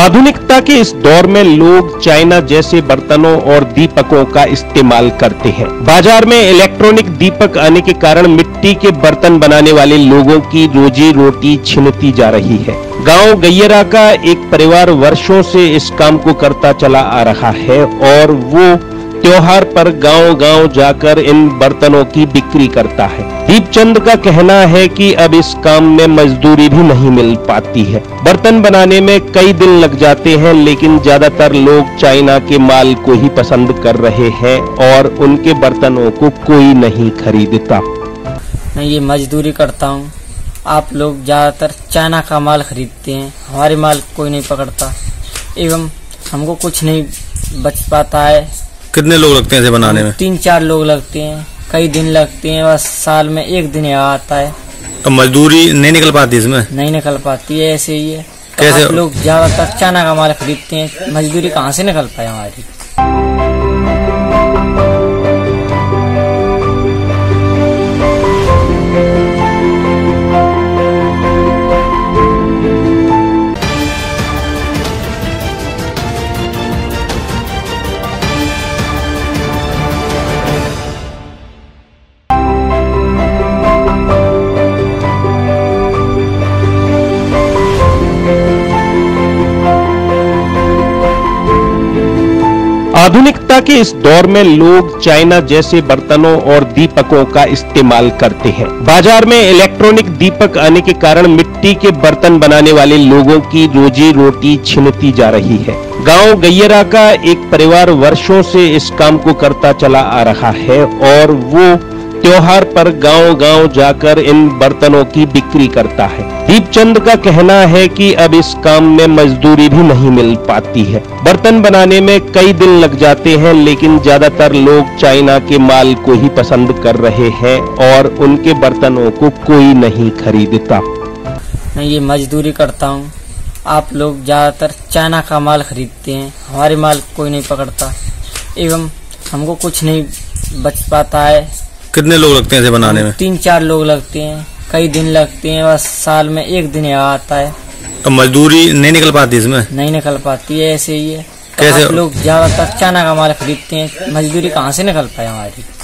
आधुनिकता के इस दौर में लोग चाइना जैसे बर्तनों और दीपकों का इस्तेमाल करते हैं। बाजार में इलेक्ट्रॉनिक दीपक आने के कारण मिट्टी के बर्तन बनाने वाले लोगों की रोजी रोटी छिनती जा रही है। गांव गैयरा का एक परिवार वर्षों से इस काम को करता चला आ रहा है और वो त्योहार पर गांव-गांव जाकर इन बर्तनों की बिक्री करता है। दीपचंद का कहना है कि अब इस काम में मजदूरी भी नहीं मिल पाती है। बर्तन बनाने में कई दिन लग जाते हैं, लेकिन ज्यादातर लोग चाइना के माल को ही पसंद कर रहे हैं और उनके बर्तनों को कोई नहीं खरीदता। मैं ये मजदूरी करता हूँ। आप लोग ज्यादातर चाइना का माल खरीदते हैं, हमारे माल कोई नहीं पकड़ता एवं हमको कुछ नहीं बच पाता है। कितने लोग लगते हैं इसे बनाने में? 3-4 लोग लगते हैं, कई दिन लगते हैं, बस साल में एक दिन आता है। तो मजदूरी नहीं निकल पाती इसमें? नहीं निकल पाती है, ऐसे ही है। कैसे? आप लोग ज्यादातर चाइना का माल खरीदते हैं, मजदूरी कहाँ से निकल पाए हमारी। आधुनिकता के इस दौर में लोग चाइना जैसे बर्तनों और दीपकों का इस्तेमाल करते हैं। बाजार में इलेक्ट्रॉनिक दीपक आने के कारण मिट्टी के बर्तन बनाने वाले लोगों की रोजी रोटी छिनती जा रही है। गांव गैयरा का एक परिवार वर्षों से इस काम को करता चला आ रहा है और वो त्योहार पर गांव-गांव जाकर इन बर्तनों की बिक्री करता है। दीपचंद का कहना है कि अब इस काम में मजदूरी भी नहीं मिल पाती है। बर्तन बनाने में कई दिन लग जाते हैं, लेकिन ज्यादातर लोग चाइना के माल को ही पसंद कर रहे हैं और उनके बर्तनों को कोई नहीं खरीदता। मैं ये मजदूरी करता हूँ। आप लोग ज्यादातर चाइना का माल खरीदते हैं, हमारे माल कोई नहीं पकड़ता एवं हमको कुछ नहीं बच पाता है। कितने लोग लगते हैं इसे बनाने में? 3-4 लोग लगते हैं, कई दिन लगते हैं, बस साल में एक दिन आता है। तो मजदूरी नहीं निकल पाती इसमें? नहीं निकल पाती है, ऐसे ही है। कैसे? आप लोग ज्यादातर चाइना का माल खरीदते हैं, मजदूरी कहाँ से निकल पाए हमारी।